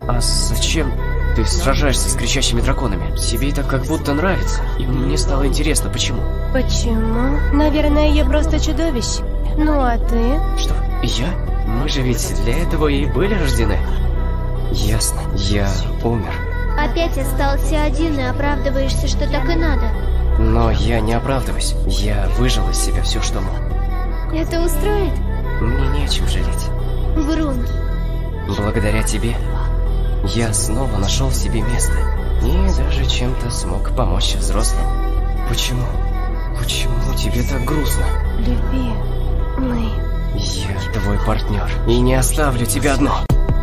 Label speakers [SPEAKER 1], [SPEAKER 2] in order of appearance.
[SPEAKER 1] А зачем ты сражаешься с кричащими драконами? Тебе это как будто нравится. И мне стало интересно, почему.
[SPEAKER 2] Почему? Наверное, я просто чудовище. Ну а ты?
[SPEAKER 1] Что? Я? Мы же ведь для этого и были рождены. Ясно. Я умер.
[SPEAKER 3] Опять остался один и оправдываешься, что так и надо.
[SPEAKER 1] Но я не оправдываюсь. Я выжил из себя все, что мог.
[SPEAKER 3] Это устроит?
[SPEAKER 1] Мне не о чем жалеть.
[SPEAKER 3] Врун.
[SPEAKER 1] Благодаря тебе я снова нашел себе место. И даже чем-то смог помочь взрослым. Почему? Почему тебе так грустно?
[SPEAKER 2] Любимый.
[SPEAKER 1] Я твой партнер и не оставлю тебя одну.